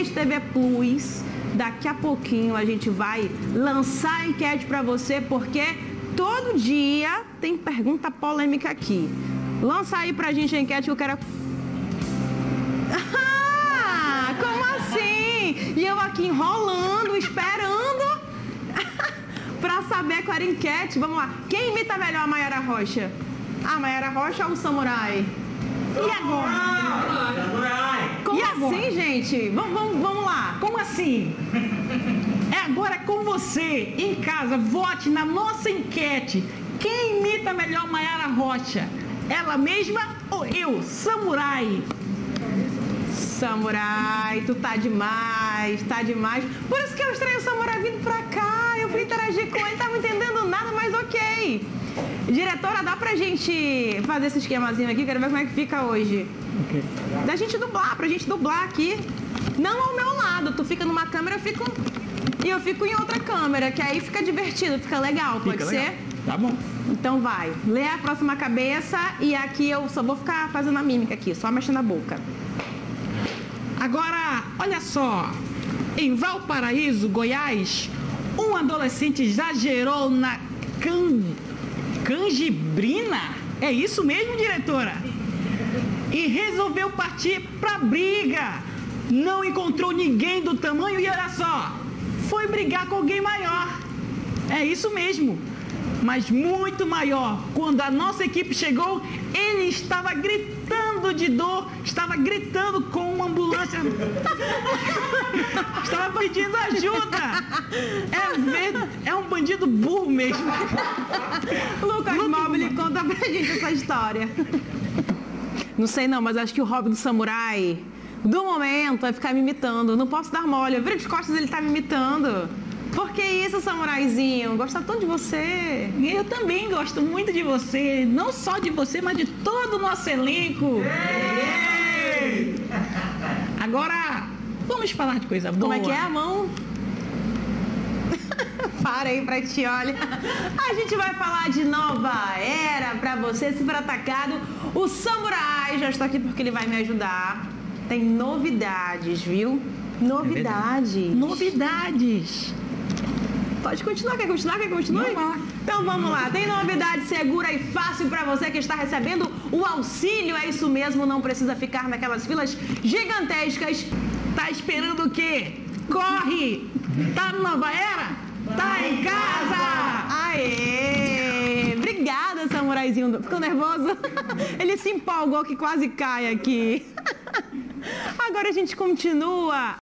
Rede TV Plus. Daqui a pouquinho a gente vai lançar a enquete para você, porque todo dia tem pergunta polêmica aqui. Lança aí pra gente a enquete que eu quero... Ah, como assim? E eu aqui enrolando, esperando pra saber qual era a enquete. Vamos lá. Quem imita melhor a Mayara Rocha? A Mayara Rocha ou o Samurai? E agora? Como assim, gente? Vamos lá. Como assim? É agora com você, em casa, vote na nossa enquete. Quem imita melhor Mayara Rocha? Ela mesma ou eu, Samurai? Samurai, tu tá demais, tá demais. Por isso que eu estranho o Samurai vindo pra cá. Eu fui interagir com ele, tava entendendo nada, mas ok. Diretora, dá pra gente fazer esse esquemazinho aqui? Quero ver como é que fica hoje. Okay. Da gente dublar, pra gente dublar aqui. Não ao meu lado, tu fica numa câmera, eu fico em outra câmera, que aí fica divertido, fica legal, pode ser? Tá bom. Então vai, lê a próxima cabeça e aqui eu só vou ficar fazendo a mímica aqui, só mexendo a boca. Agora, olha só, em Valparaíso, Goiás, um adolescente exagerou na canjibrina? É isso mesmo, diretora? E resolveu partir pra briga. Não encontrou ninguém do tamanho e olha só, foi brigar com alguém maior. É isso mesmo, mas muito maior. Quando a nossa equipe chegou, ele estava gritando de dor, estava gritando com uma ambulância. Estava pedindo ajuda. É um bandido burro mesmo. Lucas Mobile, conta pra gente essa história. Não sei não, mas acho que o hobby do Samurai, do momento, vai ficar me imitando. Não posso dar mole. Eu viro de costas, ele tá me imitando. Por que isso, Samuraizinho? Gosto tanto de você. Eu também gosto muito de você. Não só de você, mas de todo o nosso elenco. Ei! Agora, vamos falar de coisa boa. Como é que é a mão? Para aí pra ti, olha. A gente vai falar de nova era pra você, super atacado. O Samurai já está aqui porque ele vai me ajudar. Tem novidades, viu? Novidades. Novidades. Pode continuar, quer continuar? Quer continuar? Então vamos lá, tem novidade segura e fácil para você que está recebendo o auxílio, é isso mesmo, não precisa ficar naquelas filas gigantescas. Tá esperando o quê? Corre! Tá na nova era? Tá em casa! Aê! Obrigada, Samuraizinho. Ficou nervoso? Ele se empolgou que quase cai aqui. Agora a gente continua